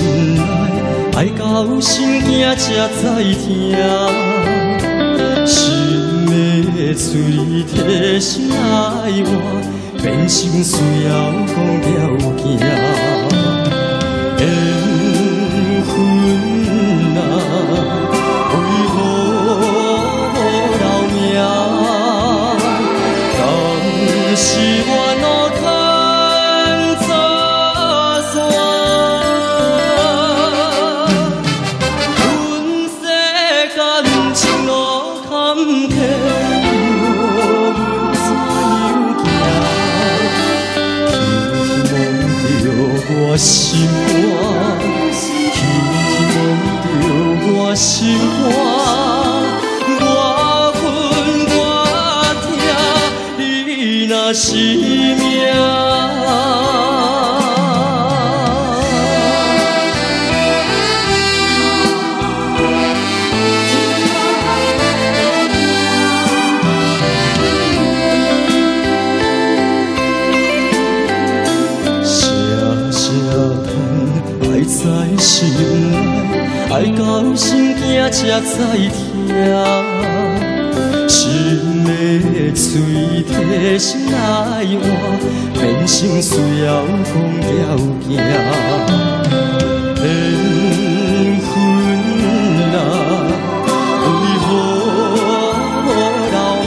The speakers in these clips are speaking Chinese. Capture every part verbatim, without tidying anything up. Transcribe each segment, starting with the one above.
心内，爱到心惊才知疼。心的嘴提醒爱我，变心需要讲条件。缘分啊，为何留名？敢是缘路牵杂线？阮世感情路坎坷，叫阮怎样行？轻轻望着我心肝，轻轻望着我心肝，我恨我疼，你若是命。在心内，爱到心惊才知疼。心的嘴提醒爱我，变心需要讲条件。缘分啊，为何留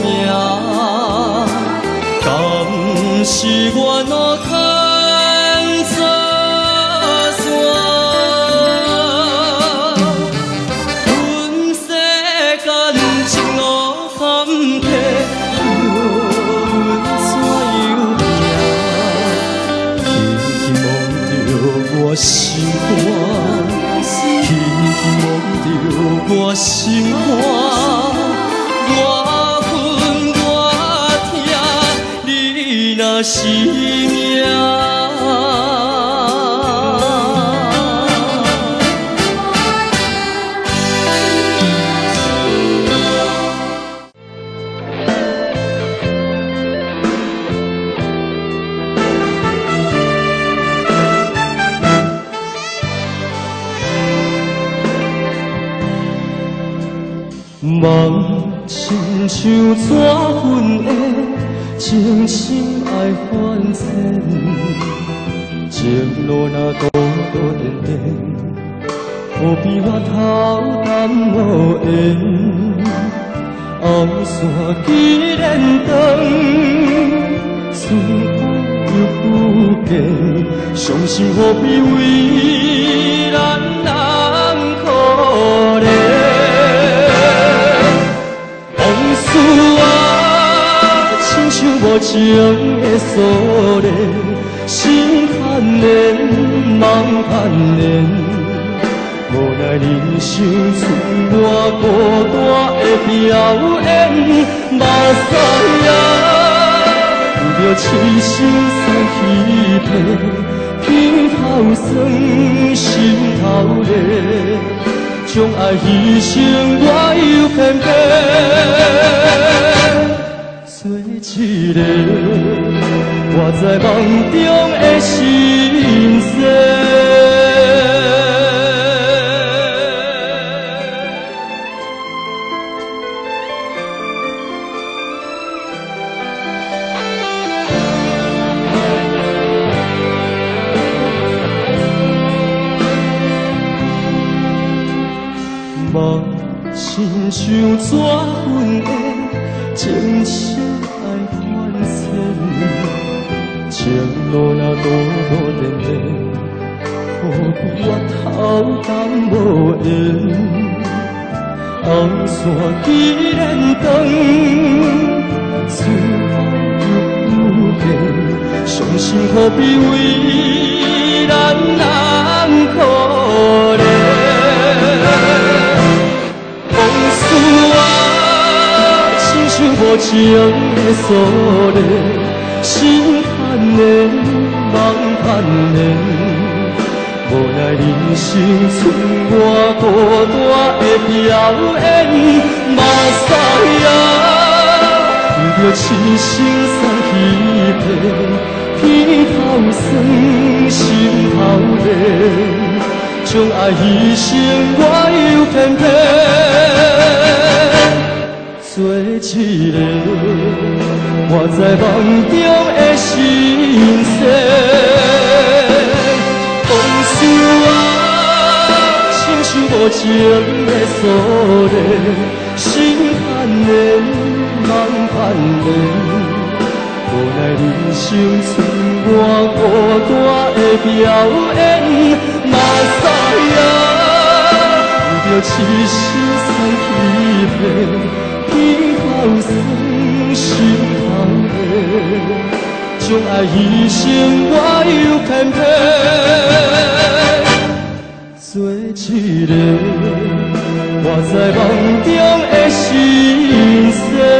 名？敢是缘路牵杂？我心肝，轻轻望着我心肝，我恨我疼，你若是命。梦亲像纸粉的情深爱翻千，情路若多多点点，何必我头淡无缘？红线既然长，春风又不见，伤心何必为咱人可怜？无情的锁链，心牵连，梦牵连，无奈人生剩我孤单的表演。目屎也为着痴心送欺骗，鼻头酸，心头热，将爱牺牲我又偏偏。做一个活在梦中的心声。梦亲像纸粉的情深。情路若多多点点，何必我头淡无缘？红线既然长，春风又不见，伤心何必为咱人可怜？往事啊，亲像无情的锁链。心牵连，梦牵连，无奈人生剩我孤单的表演。目屎也为着痴心送欺骗，鼻头酸，心头热， 将爱牺牲，我又偏偏做一个活在梦中的心声。往事啊，亲像无情的锁链，心盼恋，梦盼恋。无奈人生剩我孤单的表演，嘛知影有着痴心酸欺骗，以后算心痛的，将爱牺牲，我又偏偏做一个活在梦中的心声。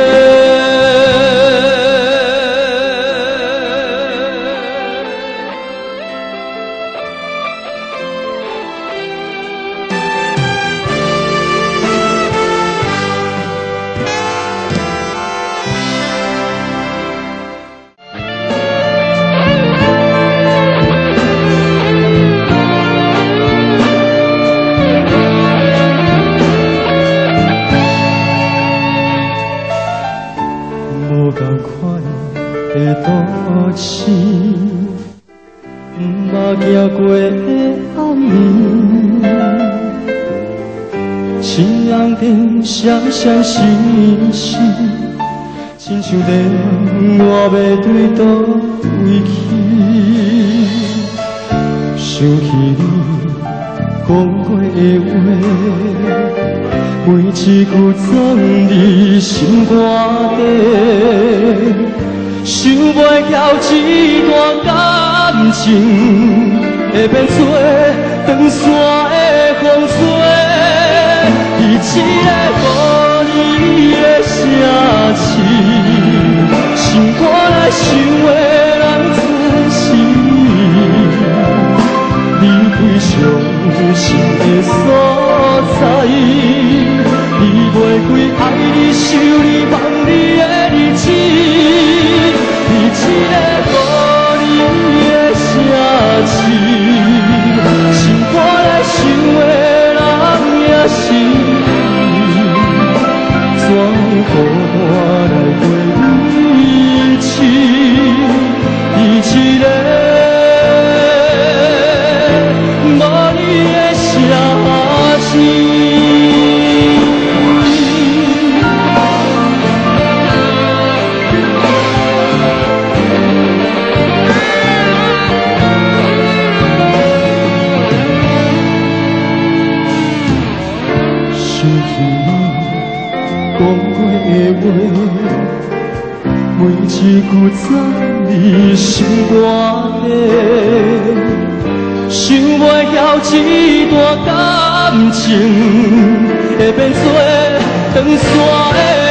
双双心事，亲像电话要对倒位去，想起你讲过的话，每一句藏在心肝底，想袂晓这段感情会变做长线的风吹。一个予你的城市，心肝内想的人全是你最伤心的所在。你袂归爱你、想你、望你的日子，一个予你的城市，心肝内想的人也是。怎可带来过日子？伊一个无你的城市。每一句藏在心肝底，想袂晓这段感情会变做长线的。